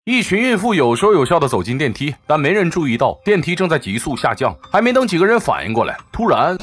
一群孕妇有说有笑的走进电梯，但没人注意到电梯正在急速下降。还没等几个人反应过来，突然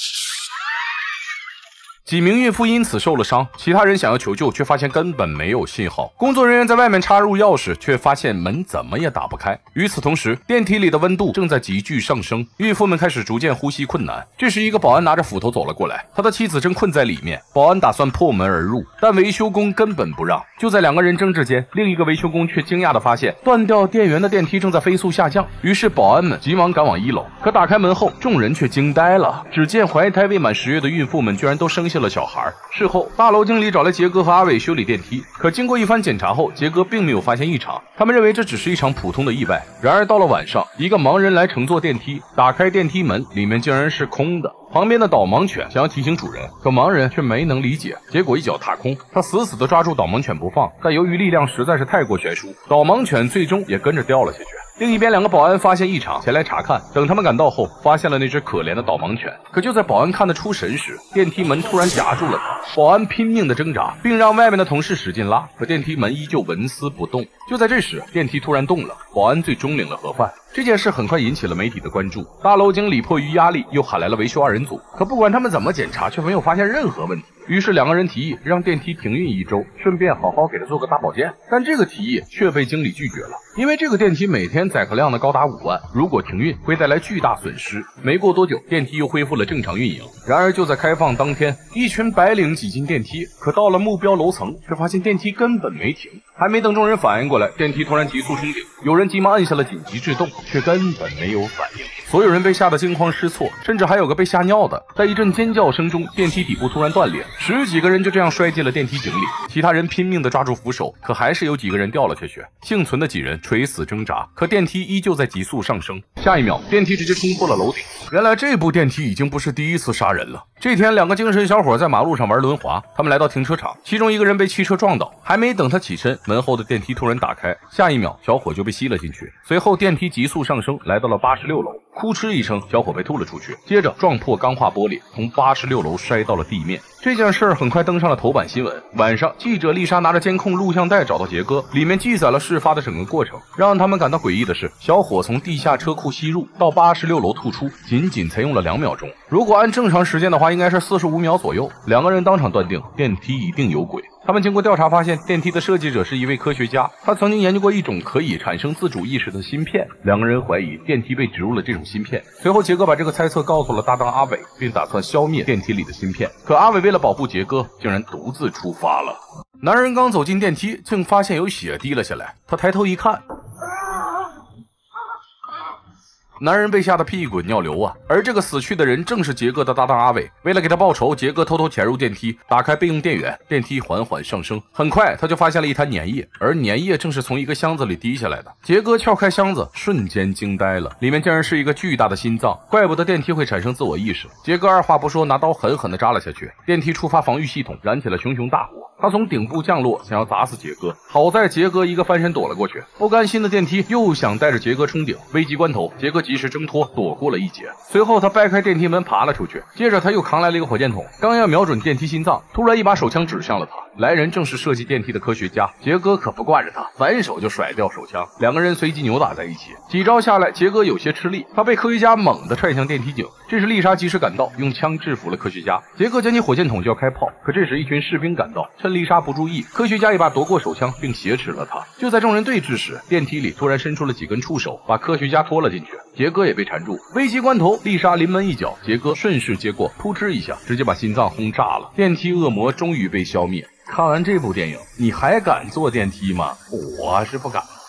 几名孕妇因此受了伤，其他人想要求救，却发现根本没有信号。工作人员在外面插入钥匙，却发现门怎么也打不开。与此同时，电梯里的温度正在急剧上升，孕妇们开始逐渐呼吸困难。这时，一个保安拿着斧头走了过来，他的妻子正困在里面。保安打算破门而入，但维修工根本不让。就在两个人争执间，另一个维修工却惊讶地发现，断掉电源的电梯正在飞速下降。于是，保安们急忙赶往1楼。可打开门后，众人却惊呆了，只见怀胎未满10月的孕妇们居然都生下了小孩。事后，大楼经理找来杰哥和阿伟修理电梯，可经过一番检查后，杰哥并没有发现异常，他们认为这只是一场普通的意外。然而到了晚上，一个盲人来乘坐电梯，打开电梯门，里面竟然是空的。旁边的导盲犬想要提醒主人，可盲人却没能理解，结果一脚踏空，他死死地抓住导盲犬不放，但由于力量实在是太过悬殊，导盲犬最终也跟着掉了下去。另一边，两个保安发现异常，前来查看。等他们赶到后，发现了那只可怜的导盲犬。可就在保安看得出神时，电梯门突然夹住了他。保安拼命地挣扎，并让外面的同事使劲拉，可电梯门依旧纹丝不动。就在这时，电梯突然动了，保安最终领了盒饭。这件事很快引起了媒体的关注，大楼经理迫于压力，又喊来了维修2人组。可不管他们怎么检查，却没有发现任何问题。于是两个人提议让电梯停运1周，顺便好好给他做个大保健。但这个提议却被经理拒绝了，因为这个电梯每天载客量的高达5万，如果停运会带来巨大损失。没过多久，电梯又恢复了正常运营。然而就在开放当天，一群白领挤进电梯，可到了目标楼层，却发现电梯根本没停。还没等众人反应过来，电梯突然急速升顶，有人急忙按下了紧急制动，却根本没有反应。所有人被吓得惊慌失措，甚至还有个被吓尿的。在一阵尖叫声中，电梯底部突然断裂，10几个人就这样摔进了电梯井里。其他人拼命地抓住扶手，可还是有几个人掉了下去。幸存的几人垂死挣扎，可电梯依旧在急速上升。下一秒，电梯直接冲破了楼顶。原来这部电梯已经不是第一次杀人了。这天，两个精神小伙在马路上玩轮滑，他们来到停车场，其中一个人被汽车撞倒，还没等他起身，门后的电梯突然打开，下一秒，小伙就被吸了进去。随后，电梯急速上升，来到了86楼。哭哧一声，小伙被吐了出去，接着撞破钢化玻璃，从86楼摔到了地面。这件事很快登上了头版新闻。晚上，记者丽莎拿着监控录像带找到杰哥，里面记载了事发的整个过程。让他们感到诡异的是，小伙从地下车库吸入到86楼吐出，仅才用了2秒钟。如果按正常时间的话，应该是45秒左右。两个人当场断定电梯一定有鬼。他们经过调查发现，电梯的设计者是一位科学家，他曾经研究过一种可以产生自主意识的芯片。两个人怀疑电梯被植入了这种芯片。随后，杰哥把这个猜测告诉了搭档阿伟，并打算消灭电梯里的芯片。可阿伟为了保护杰哥，竟然独自出发了。男人刚走进电梯，竟发现有血滴了下来。他抬头一看，男人被吓得屁滚尿流啊！而这个死去的人正是杰哥的搭档阿伟。为了给他报仇，杰哥偷偷潜入电梯，打开备用电源，电梯缓缓上升。很快，他就发现了一滩粘液，而粘液正是从一个箱子里滴下来的。杰哥撬开箱子，瞬间惊呆了，里面竟然是一个巨大的心脏，怪不得电梯会产生自我意识。杰哥二话不说，拿刀狠狠地扎了下去。电梯触发防御系统，燃起了熊熊大火。他从顶部降落，想要砸死杰哥，好在杰哥一个翻身躲了过去。不甘心的电梯又想带着杰哥冲顶，危急关头，杰哥及时挣脱，躲过了一劫。随后他掰开电梯门爬了出去，接着他又扛来了一个火箭筒，刚要瞄准电梯心脏，突然一把手枪指向了他。来人正是设计电梯的科学家，杰哥可不惯着他，反手就甩掉手枪，两个人随即扭打在一起。几招下来，杰哥有些吃力，他被科学家猛地踹向电梯井。这时丽莎及时赶到，用枪制服了科学家。杰哥捡起火箭筒就要开炮，可这时一群士兵赶到，趁丽莎不注意，科学家一把夺过手枪，并挟持了他。就在众人对峙时，电梯里突然伸出了几根触手，把科学家拖了进去。杰哥也被缠住，危急关头，丽莎临门一脚，杰哥顺势接过，扑哧一下，直接把心脏轰炸了。电梯恶魔终于被消灭。看完这部电影，你还敢坐电梯吗？我是不敢。